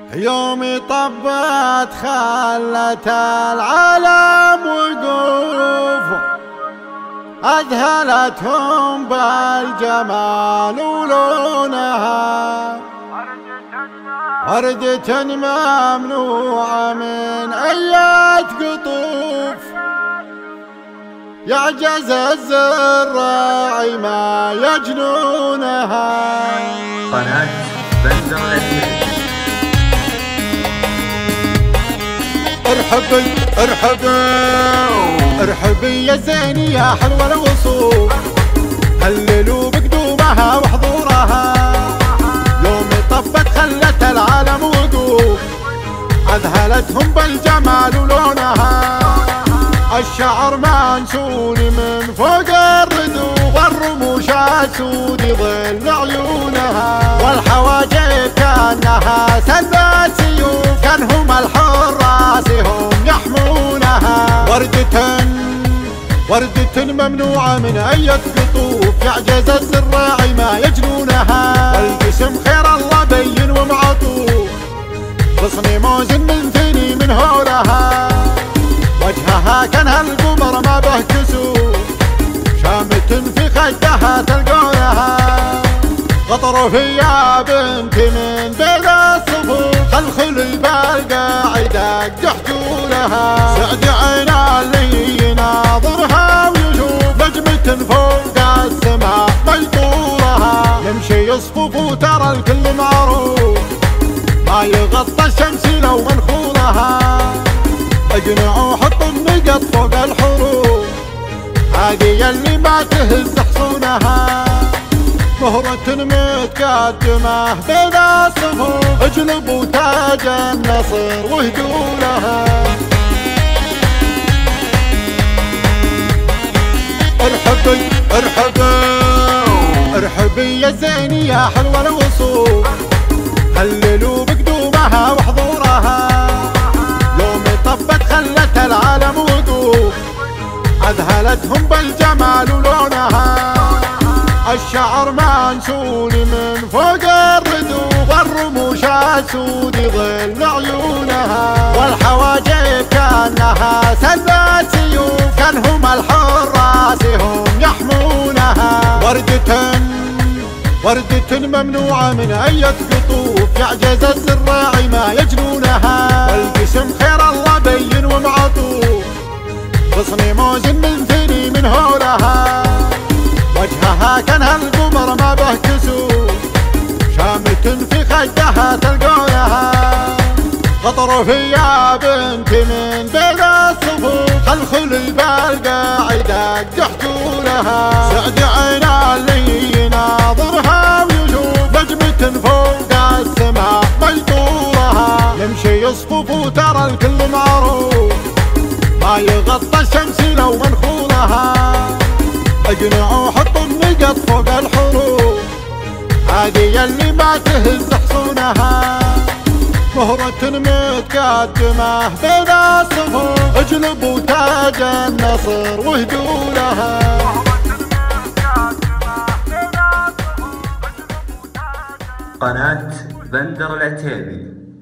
يومي طبت خلت العالم وقوف، أذهلتهم بالجمال ولونها، وردة ممنوعة من أيات قطوف، يعجز الزراع ما يجنونها. قناة بندر العتيبي. ارحبي ارحبي ارحبي يا زيني يا حلوة الوصول، هللوا بقدومها وحضورها، يوم طبت خلت العالم وقوف، أذهلتهم بالجمال ولونها، الشعر منشول من فوق الردوف، والرموش اسود ظل عيونها، والحواجب كانها سلات سيوف، كانهم الحراس هم يحمونها. وردة ممنوعة من أية قطوف، يعجز الزراع ما يجنونها، والجسم خير الله بين ومعطوف، غصن موز من ثني من هولها، وجهها كانها القمر ما به كسوف، شامة في خدها تلقونها، غطر في يا بنت من بين الصفوف، الخلي بالقاعدة يحجونها، سعد عينا اللي يناظرها ويشوف، نجمة فوق السماء ميطورها، يمشي يصفف وترى الكل معروف، ما يغطى الشمس لو منخولها، اقنعوا حطوا النقط فوق الحروف، هذه اللي ما تهز حصونها، مهرة متقدمة بين الصفوف، اجلبوا تاج النصر واهدوا لها. ارحبي ارحبي ارحبي يا زيني يا حلوة الوصول، هللوا بقدومها وحضورها، يوم طبت خلت العالم وقوف، أذهلتهم بالجمال ولونها، الشعر منشول من فوق الردوف، والرموش اسود ظل عيونها، والحواجب كانها سلات سيوف، كانهم الحراس هم يحمونها. وردة ممنوعة من أية قطوف، يعجز الزراع ما يجنونها، والجسم خير الله بين ومعطوف، غصن موز من ثني من هولها، وجهها كانها القمر ما به كسوف، شامة في خدها تلقونها، غطر في يا بنت من بين الصفوف، الخلي بالقاعدة يحجونها، سعد عينا اللي يناظرها ويشوف، نجمة فوق السماء ميطورها، يمشي يصفف وترى الكل معروف، ما يغطى الشمس لو منخولها، اقنعوا حطوا النقط فوق الحروف، هذه اللي ما تهز حصونها، مهرة متقدمة بين الصفوف، اجلبوا تاج النصر واهدوا لها. قناة بندر العتيبي.